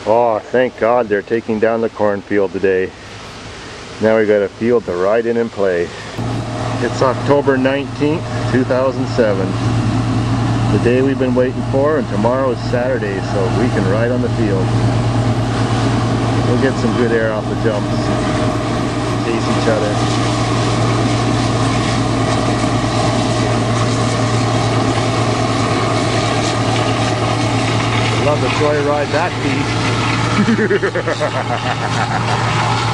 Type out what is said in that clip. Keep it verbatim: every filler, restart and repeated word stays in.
Oh, thank God they're taking down the cornfield today. Now we got a field to ride in and play. It's October nineteenth, two thousand seven. The day we've been waiting for, and tomorrow is Saturday, so we can ride on the field. We'll get some good air off the jumps. Chase each other. Love to joyride that beast.